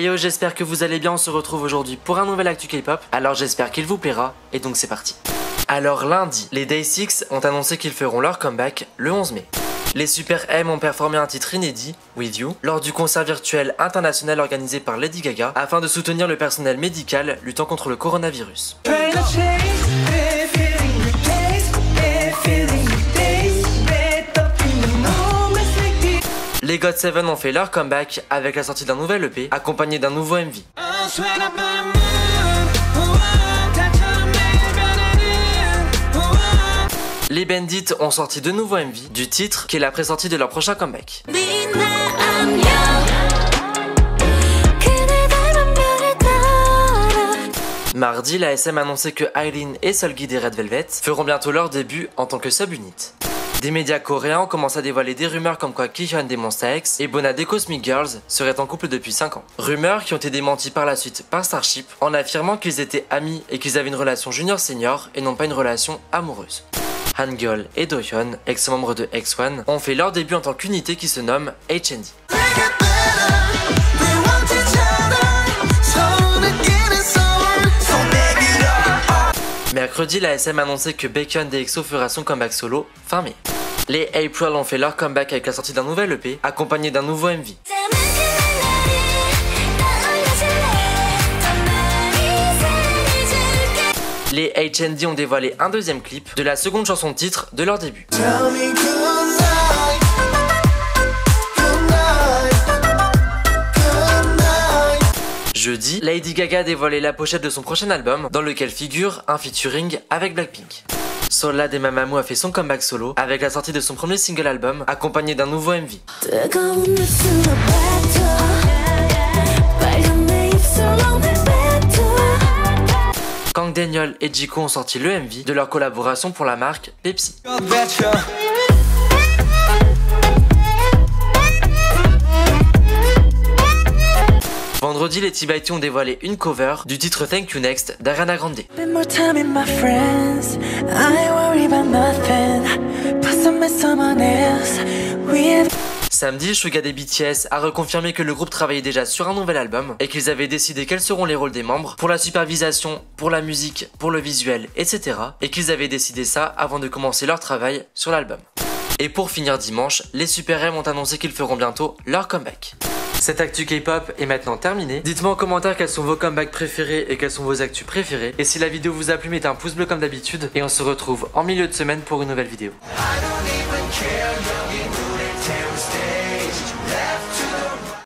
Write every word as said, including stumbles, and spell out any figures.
yo, j'espère que vous allez bien, on se retrouve aujourd'hui pour un nouvel actu K-pop, alors j'espère qu'il vous plaira, et donc c'est parti. Alors lundi, les Day six ont annoncé qu'ils feront leur comeback le onze mai. Les Super M ont performé un titre inédit, With You, lors du concert virtuel international organisé par Lady Gaga afin de soutenir le personnel médical luttant contre le coronavirus. Les God seven ont fait leur comeback avec la sortie d'un nouvel E P accompagné d'un nouveau M V. Les Bandits ont sorti de nouveaux M V du titre qui est la pré-sortie de leur prochain comeback. Mardi, la S M a annoncé que I-Lin et Seulgi des Red Velvet feront bientôt leur début en tant que sub-unit. Des médias coréens ont commencé à dévoiler des rumeurs comme quoi Kihyun des Monsta X et Bona des Cosmic Girls seraient en couple depuis cinq ans. Rumeurs qui ont été démenties par la suite par Starship en affirmant qu'ils étaient amis et qu'ils avaient une relation junior-senior et non pas une relation amoureuse. Hangul et Dohyun, ex-membres de X one, ont fait leur début en tant qu'unité qui se nomme H N D. Mercredi, la S M a annoncé que Baekhyun des EXO fera son comeback solo fin mai. Les April ont fait leur comeback avec la sortie d'un nouvel E P accompagné d'un nouveau M V. Les H N D ont dévoilé un deuxième clip de la seconde chanson de titre de leur début. Jeudi, Lady Gaga a dévoilé la pochette de son prochain album dans lequel figure un featuring avec Blackpink. Sola de Mamamoo a fait son comeback solo avec la sortie de son premier single album accompagné d'un nouveau M V. Kang Daniel et Jiko ont sorti le M V de leur collaboration pour la marque Pepsi. Vendredi, les T B T ont dévoilé une cover du titre Thank You Next d'Ariana Grande. Samedi, Suga des B T S a reconfirmé que le groupe travaillait déjà sur un nouvel album et qu'ils avaient décidé quels seront les rôles des membres pour la supervision, pour la musique, pour le visuel, et cetera. Et qu'ils avaient décidé ça avant de commencer leur travail sur l'album. Et pour finir dimanche, les Super M ont annoncé qu'ils feront bientôt leur comeback. Cette actu K-pop est maintenant terminée. Dites-moi en commentaire quels sont vos comebacks préférés et quels sont vos actus préférés. Et si la vidéo vous a plu, mettez un pouce bleu comme d'habitude. Et on se retrouve en milieu de semaine pour une nouvelle vidéo.